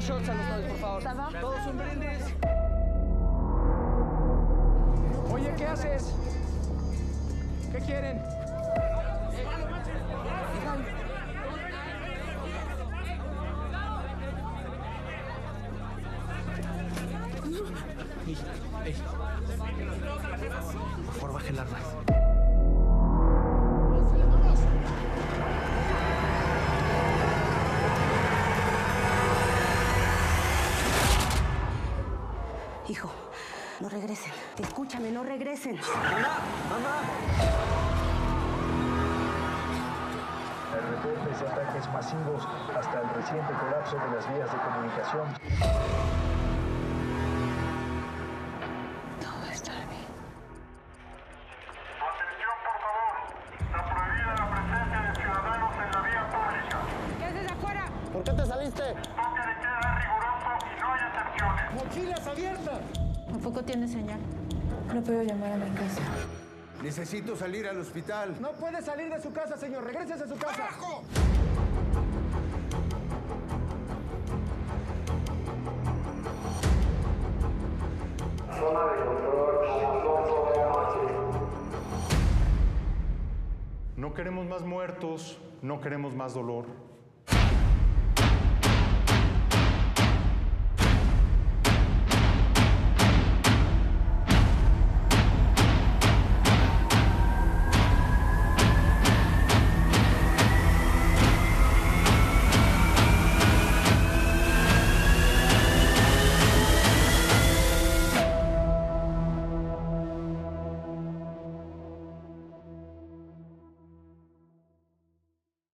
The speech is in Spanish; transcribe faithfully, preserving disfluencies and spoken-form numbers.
shots a los novios, por favor. Todos un brindis. Oye, ¿qué haces? ¿Qué quieren? Ey, ey. Por favor, baje el arma. Hijo, no regresen. Escúchame, no regresen. ¡Mamá! ¡Mamá! El reportes de ataques masivos hasta el reciente colapso de las vías de comunicación. Todo va a estar bien. Atención, por favor. Está prohibida la presencia de ciudadanos en la vía pública. ¿Qué haces afuera? ¿Por qué te saliste? Toque de queda riguroso y no hay excepciones. ¡Mochilas abiertas! ¿A poco tiene señal? No puedo llamar a mi casa. Necesito salir al hospital. No puede salir de su casa, señor. Regrésese a su casa. ¡Carajo! Zona de control a las ocho de la noche. No queremos más muertos, no queremos más dolor.